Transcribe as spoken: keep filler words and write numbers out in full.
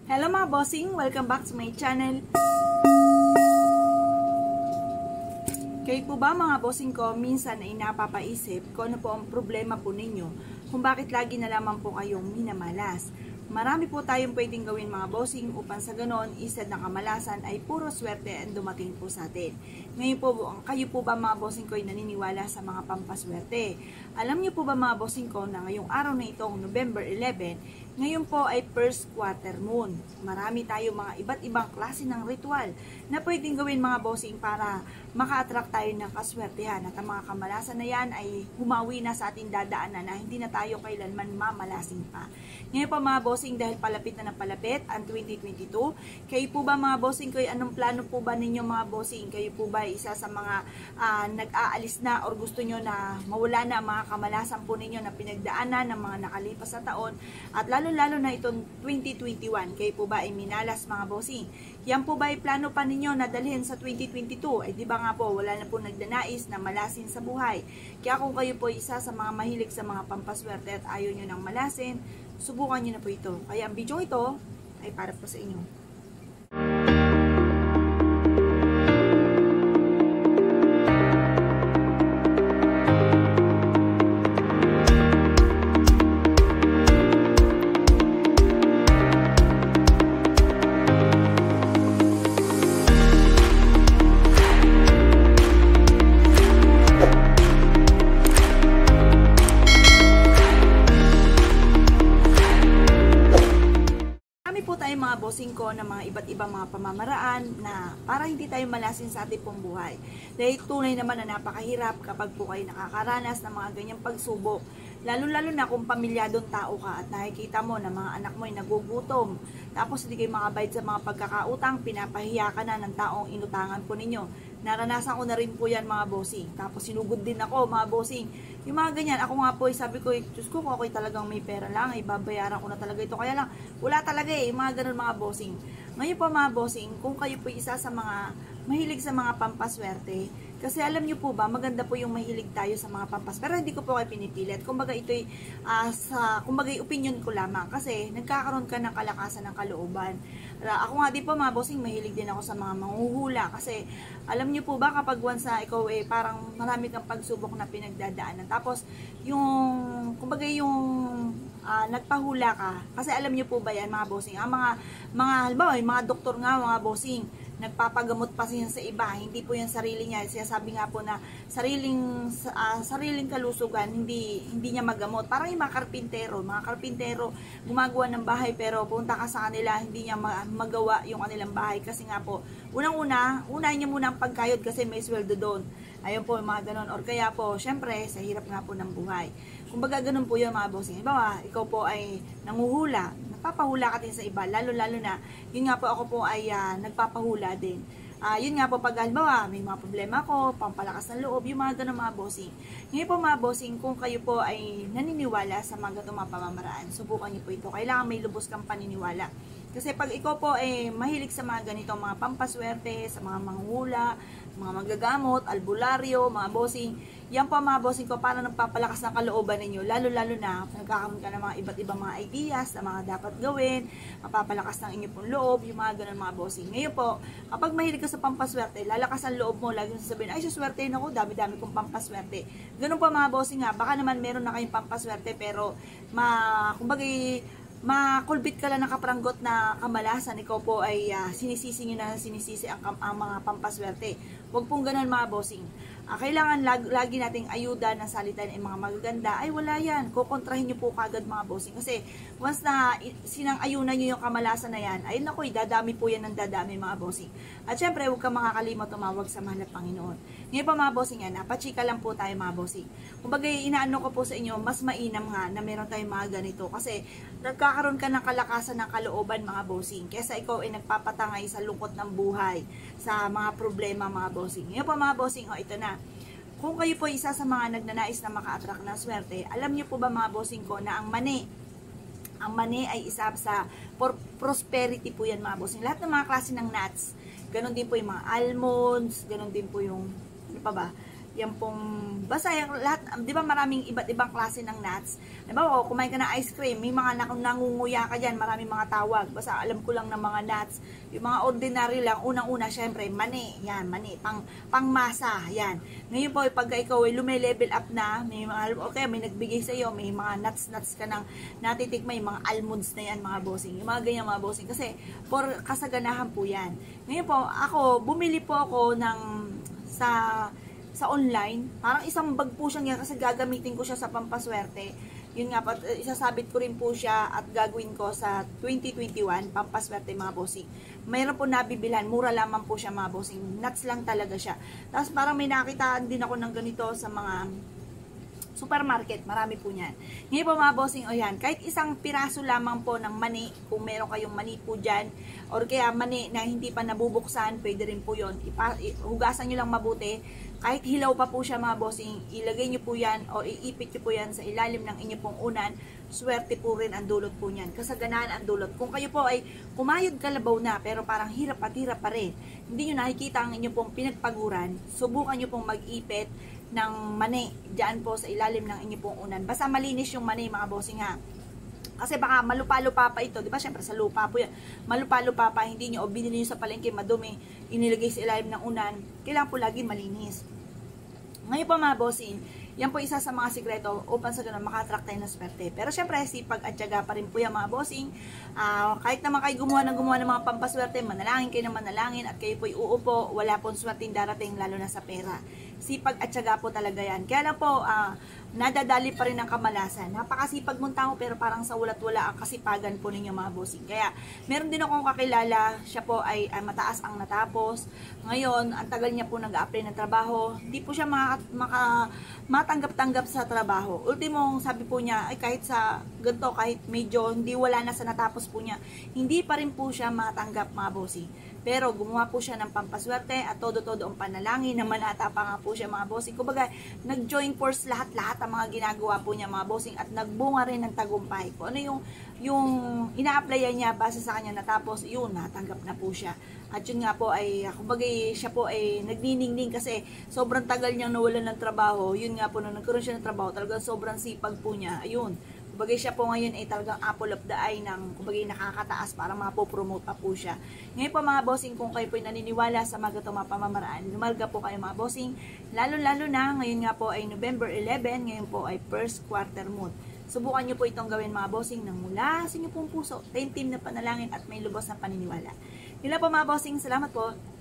Hello mga bossing! Welcome back to my channel. Kayo po ba mga bossing ko, minsan ay napapaisip kung ano po ang problema po ninyo, kung bakit lagi na lamang po kayong minamalas. Marami po tayong pwedeng gawin mga bossing upang sa ganon, instead ng kamalasan ay puro swerte ang dumating po sa atin. Ngayon po, kayo po ba mga bossing ko ay naniniwala sa mga pampaswerte? Alam niyo po ba mga bossing ko na ngayong araw na itong November eleven, ngayon po ay first quarter moon. Marami tayong mga iba't ibang klase ng ritual na pwedeng gawin mga bossing para maka-attract tayo ng kaswertehan. At ang mga kamalasan na yan ay humawi na sa ating dadaanan na hindi na tayo kailanman mamalasing pa. Ngayon po mga bossing, dahil palapit na ng palapit ang twenty twenty-two, kayo po ba mga bossing, kayo anong plano po ba ninyo mga bossing? Kayo po ba isa sa mga uh, nag-aalis na or gusto nyo na mawala na mga kamalasan po ninyo na pinagdaanan ng mga nakalipas na taon? At lalo-lalo na itong twenty twenty-one, kayo po ba ay minalas mga bossing? Yan po ba ay plano pa ninyo na dalhin sa twenty twenty-two? Ay di ba nga po, wala na po nagdanais na malasin sa buhay. Kaya kung kayo po isa sa mga mahilig sa mga pampaswerte at ayaw nyo ng malasin, subukan nyo na po ito. Kaya ang video ito ay para po sa inyo. Mga bossing ko na mga iba't ibang mga pamamaraan na para hindi tayo malasin sa ating pong buhay. Dahil tunay naman na napakahirap kapag po kayo nakakaranas ng mga ganyang pagsubok. Lalo-lalo na kung pamilyadong tao ka at nakikita mo na mga anak mo ay nagugutom. Tapos hindi kayo makabayad sa mga pagkakautang, pinapahiya ka na ng taong inutangan po ninyo. Naranasan ko na rin po yan mga bossing. Tapos sinugod din ako mga bossing. Yung mga ganyan, ako nga po, sabi ko, Diyos ko, kung ako'y talagang may pera lang, ay babayaran ko na talaga ito. Kaya lang, wala talaga eh, mga ganun mga bossing. Ngayon po mga bossing, kung kayo po isa sa mga mahilig sa mga pampaswerte, kasi alam nyo po ba, maganda po yung mahilig tayo sa mga pampas. Pero hindi ko po kayo pinipilit. Kumbaga ito'y, uh, sa, kumbaga opinion ko lamang. Kasi nagkakaroon ka ng kalakasan ng kalooban. Uh, ako nga di po mga bossing, mahilig din ako sa mga manghuhula. Kasi alam nyo po ba, kapag once uh, ikaw eh, parang marami kang pagsubok na pinagdadaanan. Tapos yung, kumbaga yung uh, nagpahula ka. Kasi alam nyo po ba yan mga bossing, ang mga, mga halimbawa, yung mga doktor nga mga bossing, nagpapagamot pa siya sa iba, hindi po yung sarili niya. Siya sabi nga po na sariling uh, sariling kalusugan, hindi hindi niya magamot. Parang yung mga karpintero, mga karpintero gumagawa ng bahay pero punta ka sa kanila, hindi niya magawa yung kanilang bahay kasi nga po, unang-una, unahin niya muna ang pagkayod kasi may sweldo doon. Ayun po, mga ganon. Or kaya po, syempre, sa hirap nga po ng buhay. Kumbaga ganon po yung mga bossing. Iba, ikaw po ay nanguhula, nagpapahula ka din sa iba, lalo-lalo na, yun nga po ako po ay uh, nagpapahula din. Uh, yun nga po pag halimbawa, may mga problema ko, pampalakas ng loob, yung mga ganun mga bossing. Ngayon po mga bossing, kung kayo po ay naniniwala sa mga ganun mga pamamaraan, subukan niyo po ito. Kailangan may lubos kang paniniwala. Kasi pag ikaw po ay mahilig sa mga ganito, mga pampaswerte, sa mga manghula, mga magagamot, albularyo, mga bossing, yan po mga bossing ko, para nagpapalakas ng kalooban ninyo, lalo-lalo na nagkakaroon ka ng mga iba't ibang mga ideas na mga dapat gawin, mapapalakas ng inyo pong loob, yung mga ganun mga bossing. Ngayon po, kapag mahilig ka sa pampaswerte, lalakas ang loob mo, lagi sasabihin, ay suswertein ako, dami-dami kong pampaswerte. Ganun po mga bossing nga, baka naman meron na kayong pampaswerte, pero, ma, kumbaga, makulbit ka lang nakapranggot na kamalasan, ikaw po ay uh, sinisisi nyo na sinisisi ang, ang mga pampaswerte. Huwag pong ganun mga bossing. Uh, kailangan lag, lagi nating ayuda na salitan ng mga magaganda. Ay wala yan, kukontrahin nyo po kagad mga bossing. Kasi once na sinang-ayunan nyo yung kamalasan na yan, ay naku, dadami po yan ng dadami mga bossing. At syempre, huwag kang makakalimot tumawag sa mahal na Panginoon. Ngayon pa mga bossing yan, napachika lang po tayo mga bossing. Kumbaga inaano ko po sa inyo, mas mainam nga na meron tayong mga ganito. Kasi nagkakaroon ka ng kalakasan ng kalooban mga bossing. Kesa ikaw ay nagpapatangay sa lungkot ng buhay, sa mga problema mga bossing. Ngayon pa mga bossing, oh, ito na. Kung kayo po isa sa mga nagnanais na maka-attract ng swerte, alam niyo po ba mga bossing ko na ang mani, ang mani ay isa sa prosperity po yan mga bossing. Lahat ng mga klase ng nuts, ganun din po yung mga almonds, ganun din po yung, ano pa ba, Yan pong, basta yung lahat, di ba maraming iba't ibang klase ng nuts. Di ba, oh, kumain ka ng ice cream, may mga nangunguya ka dyan, maraming mga tawag. Basta alam ko lang ng mga nuts. Yung mga ordinary lang, unang-una, syempre, mani. Yan, mani, pang, pang masa. Yan. Ngayon po, pag ikaw ay lume-level up na, may mga, okay, may nagbigay sa iyo, may mga nuts-nuts ka ng natitikmay, mga almonds na yan, mga bossing. Yung mga ganyan, mga bossing. Kasi, for kasaganahan po yan. Ngayon po, ako, bumili po ako ng, sa, sa online, parang isang bag po siya yan kasi gagamitin ko siya sa pampaswerte. Yun nga, pat, isasabit ko rin po siya at gagawin ko sa twenty twenty-one, pampaswerte mga bossing. Mayroon po nabibilhan, mura lamang po siya mga bossing. Nuts lang talaga siya. Tapos parang may nakitaan din ako ng ganito sa mga supermarket, marami po niyan. Ngayon po mga bossing, o yan, kahit isang piraso lamang po ng mani, kung meron kayong mani po dyan, or kaya mani na hindi pa nabubuksan, pwede rin po yun. Ipa, hugasan nyo lang mabuti. Kahit hilaw pa po siya mga bossing, ilagay nyo po yan, o iipit nyo po yan sa ilalim ng inyo pong unan, swerte po rin ang dulot po niyan. Kasaganahan ang dulot. Kung kayo po ay kumayod kalabaw na, pero parang hirap at hirap pa rin, hindi nyo nakikita ang inyo pong pinagpaguran, subukan nyo pong mag-ipit ng mani dyan po sa ilalim ng inyo pong unan. Basta malinis yung mani mga bossing ha. Kasi baka malupa-lupa pa ito, di ba? Syempre sa lupa po yan. Malupa-lupa pa, hindi nyo, o binili nyo sa palengke, madumi, inilagay sa ilalim ng unan, kailangan po lagi malinis. Ngayon po mga bossing, yan po isa sa mga sikreto upang sa ganun makatrack tayo ng swerte. Pero syempre, sipag at tiyaga pa rin po yan mga bossing. Uh, kahit naman kayo gumawa ng gumawa ng mga pampaswerte, manalangin kayo ng manalangin at kayo po'y uupo, wala pong swerteng darating lalo na sa pera. Sipag at tiyaga po talaga yan. Kaya lang po, uh, nadadali pa rin ang kamalasan. Napakasipag mong tao pero parang sa ulat-wala ang kasipagan po ninyo mga bossing. Kaya meron din akong kakilala, siya po ay, ay mataas ang natapos. Ngayon, ang tagal niya po nag-a-apply ng trabaho. Hindi po siya maka, maka, matanggap-tanggap sa trabaho. Ultimong sabi po niya, ay kahit sa ganito, kahit medyo hindi wala na sa natapos po niya, hindi pa rin po siya matanggap mga bossing. Pero gumawa po siya ng pampaswerte at todo-todo ang panalangin, na manata pa nga po siya mga bossing. Kumbaga, nag-join force lahat-lahat ang mga ginagawa po niya mga bossing at nagbunga rin ng tagumpay. Kung ano yung, yung ina-applyan niya base sa kanya natapos, yun, natanggap na po siya. At yun nga po ay, kumbaga siya po ay nagniningning kasi sobrang tagal niyang nawalan ng trabaho. Yun nga po, nung nagkaroon siya ng trabaho, talagang sobrang sipag po niya. Ayun. Kumbaga siya po ngayon ay talagang apple of the eye ng kumbaga nakakataas para mapopromote pa po siya. Ngayon po mga bossing, kung kayo po ay naniniwala sa mga gatong mga pamamaraan, lumalga po kayo mga bossing. Lalo-lalo na, ngayon nga po ay November eleven, ngayon po ay first quarter moon. Subukan nyo po itong gawin mga bossing ng mula sa inyo pong puso, taimtim na panalangin at may lubos na paniniwala. Yun lang po mga bossing, salamat po.